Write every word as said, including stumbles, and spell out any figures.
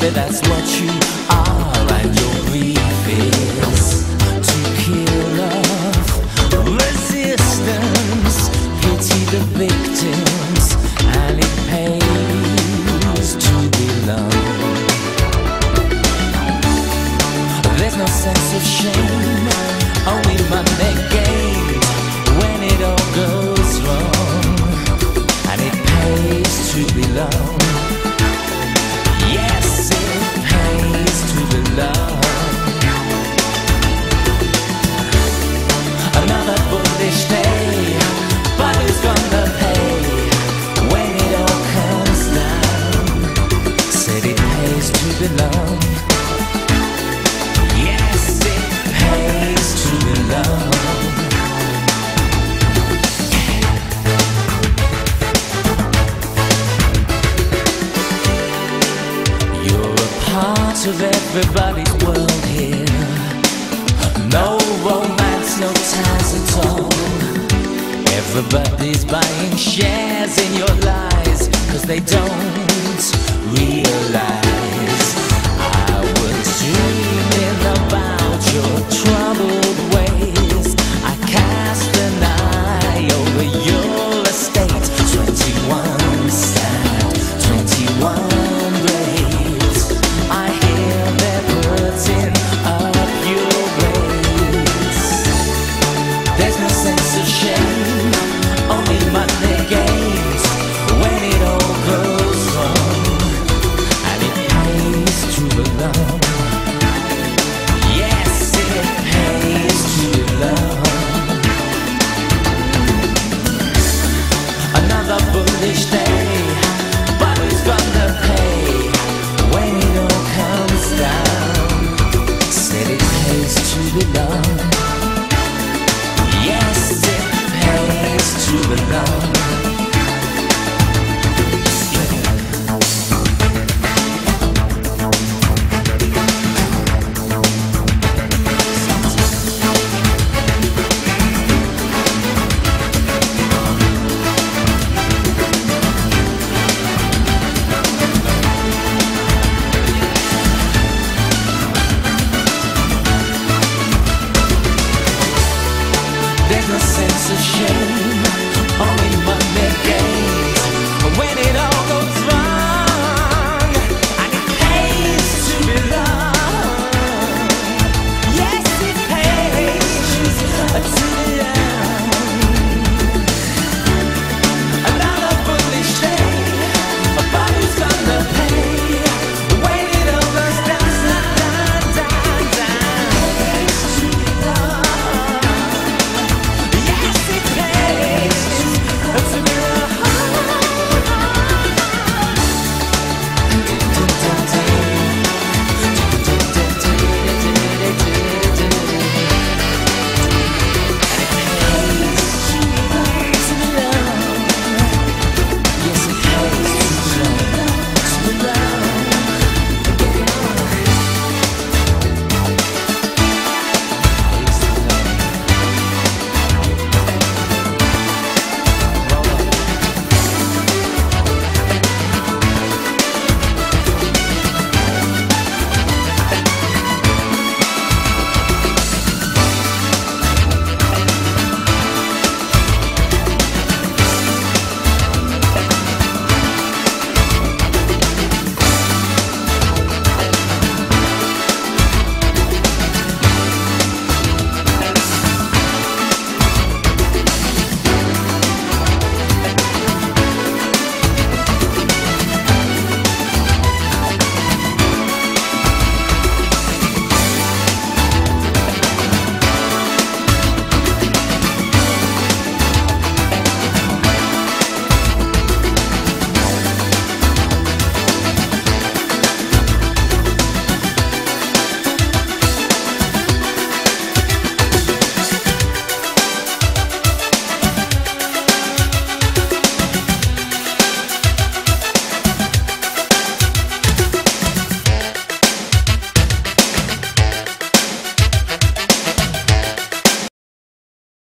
baby, that's what you are, and your brief is to kill off resistance, pity the victims, and it pays to belong. There's no sense of shame, only money gained when it all goes wrong, and it pays to belong. Yes, it pays to belong. Another bullish day, but who's gonna pay when it all comes down? Said it pays to belong. Yes, it pays to belong. Part of everybody's world here. No romance, no ties at all. Everybody's buying shares in your lies, 'cause they don't realize